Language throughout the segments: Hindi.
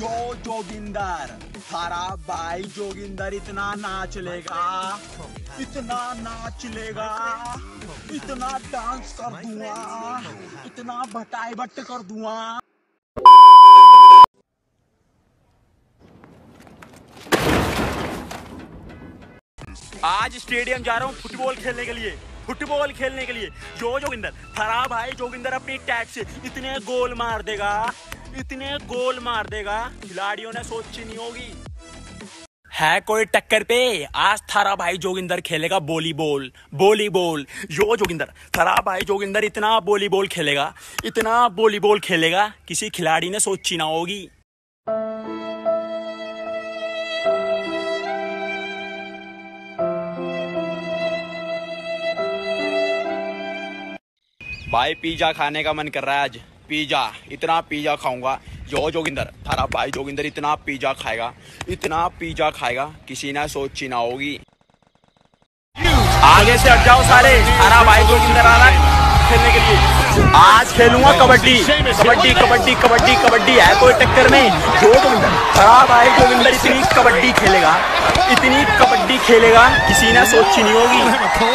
जोगिंदर थारा भाई जोगिंदर इतना नाच लेगा, इतना नाच लेगा, इतना डांस कर दूंगा, इतना बटाई बट कर दूंगा। आज स्टेडियम जा रहा हूँ फुटबॉल खेलने के लिए, फुटबॉल खेलने के लिए। जोगिंदर थारा भाई जोगिंदर अपनी टैग से इतने गोल मार देगा, इतने गोल मार देगा, खिलाड़ियों ने सोची नहीं होगी। है कोई टक्कर पे? आज थारा भाई जोगिंदर खेलेगा वॉलीबॉल, वॉलीबॉल। जोगिंदर थारा भाई जोगिंदर इतना वॉलीबॉल खेलेगा, इतना वॉलीबॉल खेलेगा, किसी खिलाड़ी ने सोची ना होगी। भाई पिज्जा खाने का मन कर रहा है आज, पिज्जा, इतना पिज्जा खाऊंगा। जोगिंदर थारा भाई जोगिंदर इतना पिज्जा खाएगा, इतना पिज्जा खाएगा, किसी ने सोची ना होगी। आगे से हट जाओ सारे, थारा भाई जोगिंदर आ रहा है खेलने के लिए। आज खेलूंगा कबड्डी, कबड्डी कबड्डी कबड्डी कबड्डी। है कोई टक्कर में? जोगिंदर थारा भाई जोगिंदर इतनी कबड्डी खेलेगा, इतनी कबड्डी खेलेगा, किसी ने सोची नहीं होगी।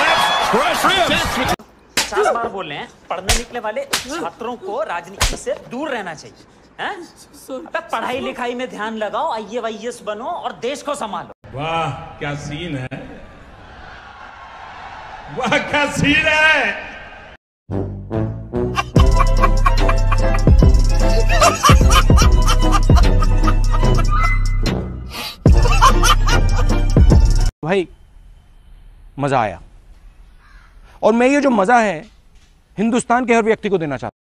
50 बार बोल रहे हैं, पढ़ने निकले वाले छात्रों को राजनीति से दूर रहना चाहिए। हैं? पढ़ाई लिखाई में ध्यान लगाओ, IAS बनो और देश को संभालो। वाह क्या सीन है, वाह क्या सीन है। भाई मजा आया, और मैं ये जो मजा है हिंदुस्तान के हर व्यक्ति को देना चाहता हूं।